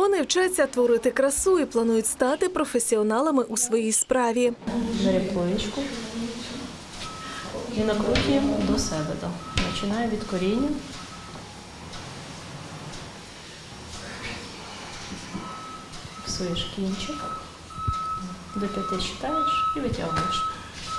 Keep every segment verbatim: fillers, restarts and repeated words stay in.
Вони вчаться творити красу і планують стати професіоналами у своїй справі. Беремо плоєчку і накручуємо до себе. Починаю від коріння. Фіксуєш кінчик, до п'яти читаєш і витягуєш.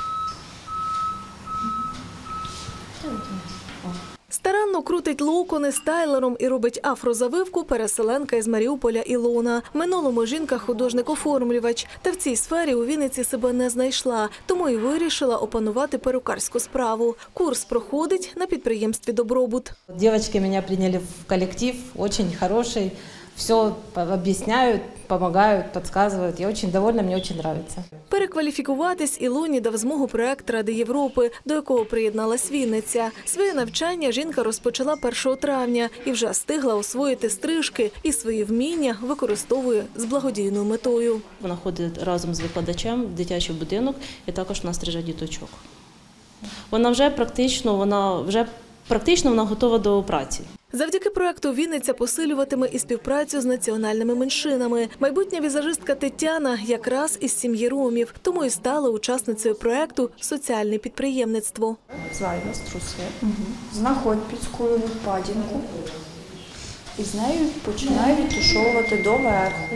Старанно крутить локони стайлером і робить афрозавивку переселенка із Маріуполя Ілона. В минулому жінка – художник-оформлювач. Та в цій сфері у Вінниці себе не знайшла, тому і вирішила опанувати перукарську справу. Курс проходить на підприємстві «Добробут». Дівчатки мене прийняли в колектив, дуже хороший. Все об'ясняють, допомагають, підказують. Я дуже довольна, мені дуже подобається. Перекваліфікуватись Ілоні дав змогу проект Ради Європи, до якого приєдналась Вінниця. Своє навчання жінка розпочала першого травня і вже встигла освоїти стрижки і свої вміння використовує з благодійною метою. Вона ходить разом з викладачем в дитячий будинок і також вона стриже діточок. Вона вже практично, вона вже практично вона готова до праці. Завдяки проекту Вінниця посилюватиме і співпрацю з національними меншинами. Майбутня візажистка Тетяна якраз із сім'ї ромів, тому і стала учасницею проекту «Соціальне підприємництво». Зайва струси. Угу. Знаходь підскулову впадінку і з нею починаю відтушовувати доверху.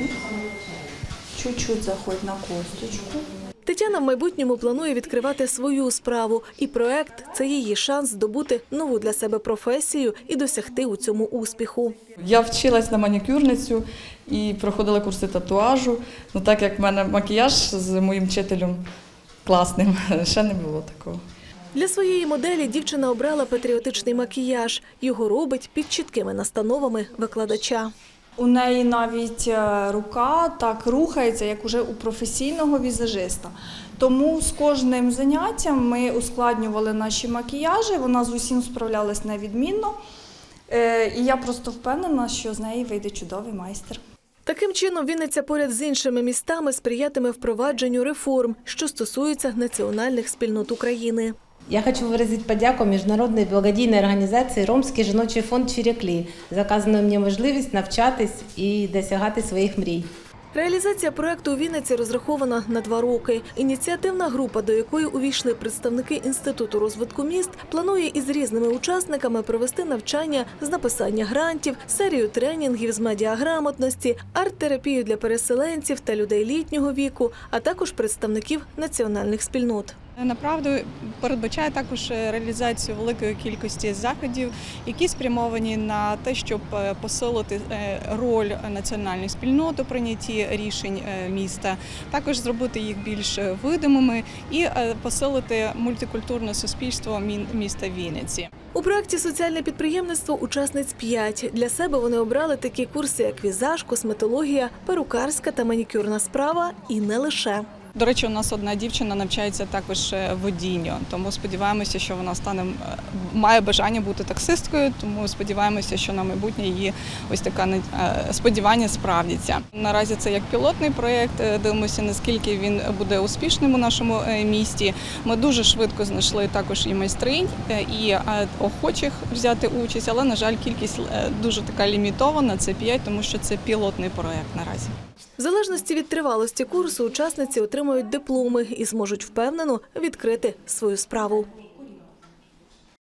Чуть-чуть заходь на косточку. Тетяна в майбутньому планує відкривати свою справу. І проект – це її шанс здобути нову для себе професію і досягти у цьому успіху. Я вчилась на манікюрницю і проходила курси татуажу. Ну, так як в мене макіяж з моїм вчителем класним, ще не було такого. Для своєї моделі дівчина обрала патріотичний макіяж. Його робить під чіткими настановами викладача. У неї навіть рука так рухається, як уже у професійного візажиста. Тому з кожним заняттям ми ускладнювали наші макіяжі, вона з усім справлялась невідмінно. І я просто впевнена, що з неї вийде чудовий майстер. Таким чином, Вінниця поряд з іншими містами сприятиме впровадженню реформ, що стосуються національних спільнот України. Я хочу выразить подяку міжнародній благодійній організації «Ромський жіночий фонд Чиряклі» за оказану мені можливість навчатись і досягати своїх мрій. Реалізація проекту у Вінниці розрахована на два роки. Ініціативна група, до якої увійшли представники Інституту розвитку міст, планує із різними учасниками провести навчання з написання грантів, серію тренінгів з медіаграмотності, арт-терапію для переселенців та людей літнього віку, а також представників національних спільнот. Направду передбачає також реалізацію великої кількості заходів, які спрямовані на те, щоб посилити роль національних спільнот у прийнятті рішень міста, також зробити їх більш видимими і посилити мультикультурне суспільство міста Вінниці. У проєкті «Соціальне підприємництво» учасниць п'ять. Для себе вони обрали такі курси, як візаж, косметологія, перукарська та манікюрна справа і не лише. До речі, у нас одна дівчина навчається також водінню, тому сподіваємося, що вона стане, має бажання бути таксисткою, тому сподіваємося, що на майбутнє її ось таке сподівання справдиться. Наразі це як пілотний проєкт, дивимося, наскільки він буде успішним у нашому місті. Ми дуже швидко знайшли також і майстринь, і охочих взяти участь, але, на жаль, кількість дуже така лімітована, це п'ять, тому що це пілотний проєкт наразі. В залежності від тривалості курсу учасниці отримують дипломи і зможуть впевнено відкрити свою справу.